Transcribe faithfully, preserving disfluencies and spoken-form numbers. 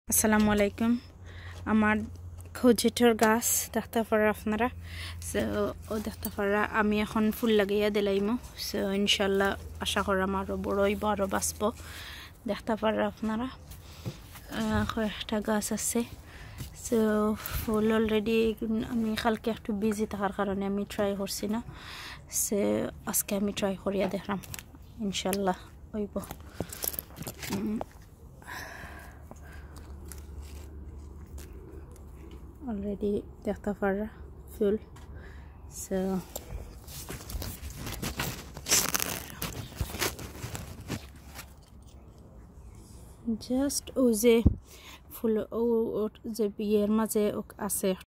আসসালামু আলাইকুম আমার খোঁজেটের গাছ দেখতে পারা আপনারা সো ও দেখতে পারা আমি এখন ফুল লাগাইয়া দিলাইমো সো ইনশাল্লাহ আশা করাম আরও বড়ই বড় বাঁচব দেখতে পারা আপনারা কয়েকটা গাছ আছে সো ফুল অলরেডি আমি কালকে একটু বিজি থাকার কারণে আমি ট্রাই করছি না সে আজকে আমি ট্রাই করিয়া দেখলাম ইনশাল্লাহ হইব already দেখতে পারা ফুল সো জাস্ট ও যে ফুল ও যে বিয়ের মাঝে আছে